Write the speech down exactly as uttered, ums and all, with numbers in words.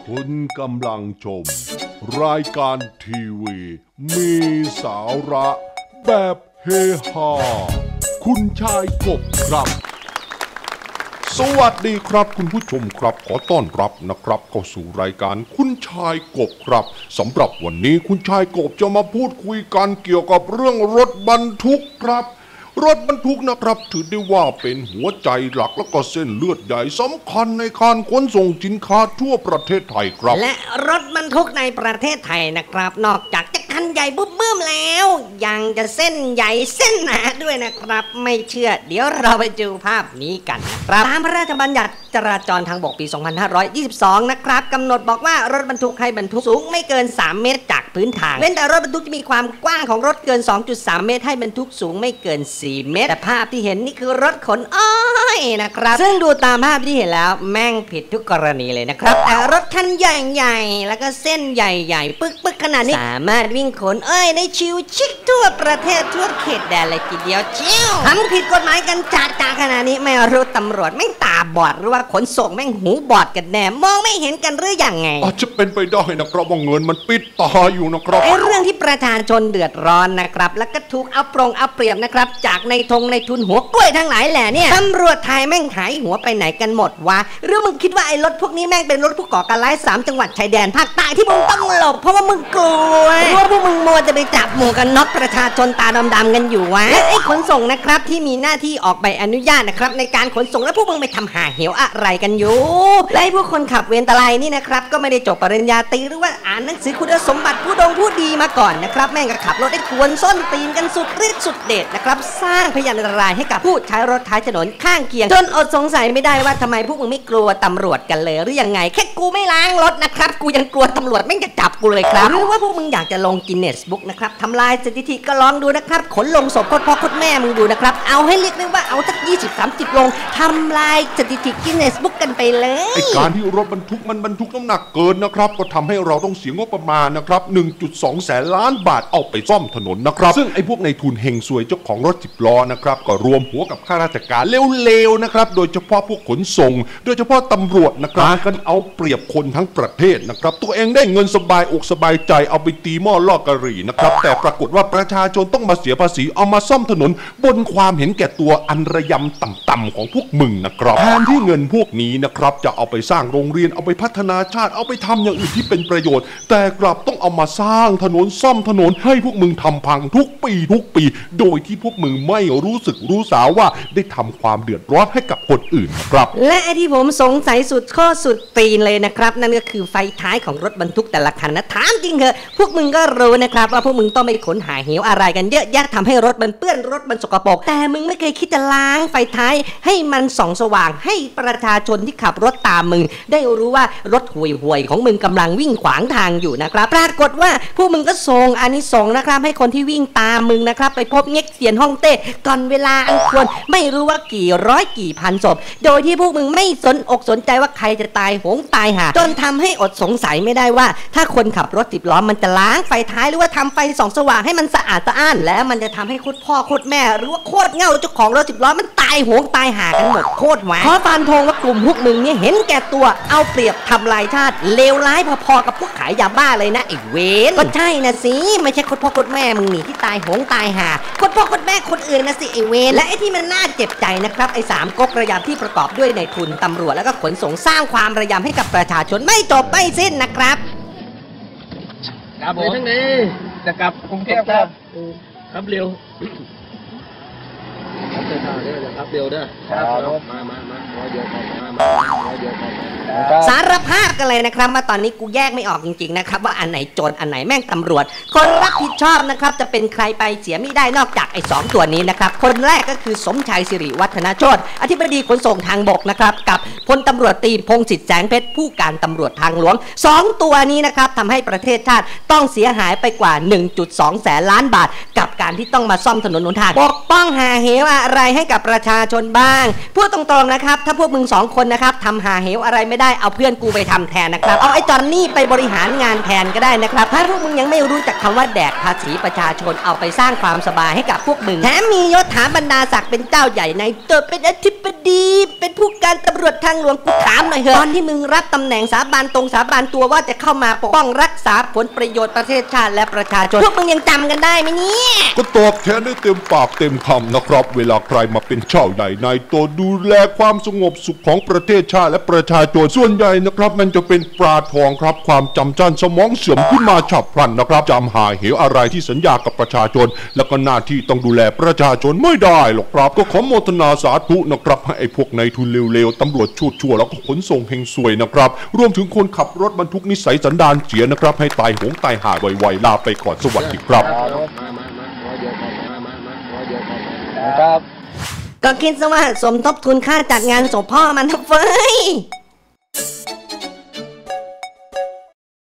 คุณกำลังชมรายการทีวีมีสาระแบบเฮฮาคุณชายกบครับสวัสดีครับคุณผู้ชมครับขอต้อนรับนะครับเข้าสู่รายการคุณชายกบครับสำหรับวันนี้คุณชายกบจะมาพูดคุยกันเกี่ยวกับเรื่องรถบรรทุกครับรถบรรทุกนะครับถือได้ว่าเป็นหัวใจหลักและก็เส้นเลือดใหญ่สำคัญในการขนส่งสินค้าทั่วประเทศไทยครับและรถบรรทุกในประเทศไทยนะครับนอกจากจะคันใหญ่บึ้มบึ้มแล้วยังจะเส้นใหญ่เส้นหนาด้วยนะครับไม่เชื่อเดี๋ยวเราไปดูภาพนี้กันนะครับตามพระราชบัญญัติจราจรทางบกปี สองพันห้าร้อยยี่สิบสอง นะครับกำหนดบอกว่ารถบรรทุกให้บรรทุกสูงไม่เกินสามเมตรจากพื้นทางเว้นแต่รถบรรทุกจะมีความกว้างของรถเกิน สองจุดสาม เมตรให้บรรทุกสูงไม่เกินสี่เมตรแต่ภาพที่เห็นนี่คือรถขนอ้อยนะครับซึ่งดูตามภาพที่เห็นแล้วแม่งผิดทุกกรณีเลยนะครับแต่รถคันใหญ่ๆแล้วก็เส้นใหญ่ๆปึ๊กๆขนาดนี้สามารถวิ่งขนอ้อยได้ชิวชิคทั่วประเทศทั่วเขตแดนเลยทีเดียวเชียวทำผิดกฎหมายกันจ่าๆขนาดนี้ไม่รู้ตำรวจแม่งตาบอดหรือว่าขนส่งแม่งหูบอดกันแน่มองไม่เห็นกันหรือยังไงอาจจะเป็นไปได้นะครับว่าเงินมันปิดตาอยู่นะครับไอ้เรื่องที่ประชาชนเดือดร้อนนะครับแล้วก็ถูกเอาปรงเอาเปรียบนะครับจากในทงในทุนหัวกล้วยทั้งหลายแหล่เนี่ยตำรวจไทยแม่งหายหัวไปไหนกันหมดวะหรือมึงคิดว่าไอ้รถพวกนี้แม่งเป็นรถผู้ก่อการร้ายสามจังหวัดชายแดนภาคใต้ที่มึงต้องหลบเพราะว่ามึงกลัวหรือว่าพวกมึงมัวจะไปจับหมู่กันน็อกประชาชนตาดำๆกันอยู่วะและไอ้ขนส่งนะครับที่มีหน้าที่ออกใบอนุญาตนะครับในการขนส่งแล้วพวกมึงไปทำหาเหวอะไรกันอยู่และไอ้พวกคนขับเวรตะไลนี่นะครับก็ไม่ได้จบปริญญาตรีหรือว่าอ่านหนังสือคุณสมบัติผู้ดงผู้ดีมาก่อนนะครับแม่งก็ขับรถได้กวนส้นตีนกันสุดฤทธิ์สุดเดชนะครับสร้างพยานอันตรายให้กับผู้ใช้รถท้ายถนนข้างเคียงจนอดสงสัยไม่ได้ว่าทำไมพวกมึงไม่กลัวตำรวจกันเลยหรือยังไงแค่กูไม่ล้างรถนะครับกูยังกลัวตำรวจแม่งจะจับกูเลยครับหรือว่าพวกมึงอยากจะลงกินเนสบุ๊กนะครับทำลายสถิติก็ลองดูนะครับขนลงศพโคตรพ่อโคตรแม่มึงดูนะครับเอาให้เรียกได้ว่าเอาสัก ยี่สิบ สามสิบ ลงทำลายสถิติกินเนสบุ๊กกันไปเลยไอ้การที่รถบรรทุกมันบรรทุกน้ำหนักเกินนะครับก็ทำให้เราต้องเสียงบประมาณนะครับ หนึ่งจุดสอง แสนล้านบาทเอาไปซ่อมถนนนะครับซึ่งไอ้พวกในทุนเฮงซวยเจ้าของรถสิบล้อนะครับก็รวมหัวกับข้าราชการเลวๆนะครับโดยเฉพาะพวกขนส่งโดยเฉพาะตำรวจนะครับกันเอาเปรียบคนทั้งประเทศนะครับตัวเองได้เงินสบายอกสบายใจเอาไปตีหม้อลอกกะหรี่นะครับแต่ปรากฏว่าประชาชนต้องมาเสียภาษีเอามาซ่อมถนนบนความเห็นแก่ตัวอันระยำต่ำๆของพวกมึงนะครับแทนที่เงินพวกนี้นะครับจะเอาไปสร้างโรงเรียนเอาไปพัฒนาชาติเอาไปทำอย่างอื่นที่เป็นประโยชน์แต่กลับต้องเอามาสร้างถนนซ่อมถนนให้พวกมึงทำพังทุกปีทุกปีโดยที่พวกมึงไม่รู้สึกรู้สาว่าได้ทำความเดือดร้อนให้กับคนอื่นครับและไอ้ที่ผมสงสัยสุดข้อสุดตีนเลยนะครับนั่นก็คือไฟท้ายของรถบรรทุกแต่ละคันนะถามจริงเหอะพวกมึงก็รู้นะครับว่าพวกมึงต้องไปขนหาเหวอะไรกันเยอะแยะทำให้รถมันเปื้อนรถมันสกปรกแต่มึงไม่เคยคิดจะล้างไฟท้ายให้มันส่องสว่างให้ประชาชนที่ขับรถตามมึงได้รู้ว่ารถห่วยๆของมึงกำลังวิ่งขวางทางอยู่นะครับปรากฏว่าพวกมึงก็ส่งอานิสงส์นะครับให้คนที่วิ่งตามมึงนะครับไปพบเง็กเสียนฮ่องเต้ก่อนเวลาอันควรไม่รู้ว่ากี่ร้อยกี่พันศพโดยที่พวกมึงไม่สนอกสนใจว่าใครจะตายโหงตายหาจนทำให้อดสงสัยไม่ได้ว่าถ้าคนขับรถสิบล้อมันจะล้างไฟท้ายหรือว่าทำไฟส่องสว่างให้มันสะอาดสะอ้านแล้วมันจะทำให้โคตรพ่อโคตรแม่หรือว่าโคตรเง่าเจ้าของรถสิบล้อมันตายโหงตายหากันหมดโคตรหวานขอฟันธงว่ากลุ่มพวกมึงเนี่ยเห็นแก่ตัวเอาเปรียบทำลายชาติเลวร้ายพอๆกับพวกขายยาบ้าเลยนะไอ้เวนก็ใช่นะสิไม่ใช่โคตรพ่อโคตรแม่มึงหนีที่ตายโหงตายหาโคตรพ่อโคตรแม่คนอื่นนะสิไอ้เวนและไอ้ที่มันน่าเจ็บใจนะครับไอ้สามก๊กระยำที่ประกอบด้วยในทุนตำรวจแล้วก็ขนส่งสร้างความระยำให้กับประชาชนไม่จบไม่สิ้นนะครับครับผมทั้งนี้จะกลับกรุงเทพครับครับเร็วครับเดินทางเด้อครับเร็วเด้อครับมามามาร้อยเดียวก่อนมามาร้อยเดียวก่อนสารภาพกันเลยนะครับว่าตอนนี้กูแยกไม่ออกจริงๆนะครับว่าอันไหนโจรอันไหนแม่งตำรวจคนรับผิดชอบนะครับจะเป็นใครไปเสียไม่ได้นอกจากไอ้สองตัวนี้นะครับคนแรกก็คือสมชายสิริวัฒนโชติอธิบดีขนส่งทางบกนะครับกับพลตำรวจตรีพงศิษฐ์แสงเพชรผู้การตำรวจทางหลวงสองตัวนี้นะครับทำให้ประเทศชาติต้องเสียหายไปกว่า หนึ่งจุดสอง แสนล้านบาทกับการที่ต้องมาซ่อมถนนหนทางปกป้องหาเหวอะไรให้กับประชาชนบ้างพูดตรงๆนะครับถ้าพวกมึงสองคนนะครับทำหาเหวอะไรไม่ได้เอาเพื่อนกูไปทำำแทนนะครับเอาไอ้จอนนี่ไปบริหารงานแทนก็ได้นะครับถ้าพวกมึงยังไม่รู้จักคำว่าแดกภาษีประชาชนเอาไปสร้างความสบายให้กับพวกมึงแถมมียศถาบรรดาศักดิ์เป็นเจ้าใหญ่ในตัวเป็นอธิบดีเป็นผู้การตำรวจทางหลวงกูถามหน่อยเถอะตอนที่มึงรับตำแหน่งสาบานตรงสาบานตัวว่าจะเข้ามาปกป้องรักษาผลประโยชน์ประเทศชาติและประชาชนพวกมึงยังจำกันได้ไหมเนี่ยก็ตอบแทนได้เต็มปากเต็มคำนะครับเวลาใครมาเป็นเจ้าใหญ่ในตัวดูแลความสงบสุขของประเทศชาติและประชาชนส่วนใหญ่นะครับมันจะเป็นปลาทองครับความจำจันสมองเสื่อมขึ้นมาฉับพลันนะครับจำหาเหวอะไรที่สัญญากับประชาชนแล้วก็หน้าที่ต้องดูแลประชาชนไม่ได้หรอกครับก็ขอโมทนาสาธุนะครับให้ไอ้พวกนายทุนเร็วๆตำรวจชั่วๆแล้วก็ขนส่งเฮงซวยนะครับรวมถึงคนขับรถบรรทุกนิสัยสันดานเสียนะครับให้ตายโหงตายหาไวๆลาไปก่อนสวัสดีครับครับก็คิดซะว่าสมทบทุนค่าจัดงานศพพ่อมันนะเฟ้ย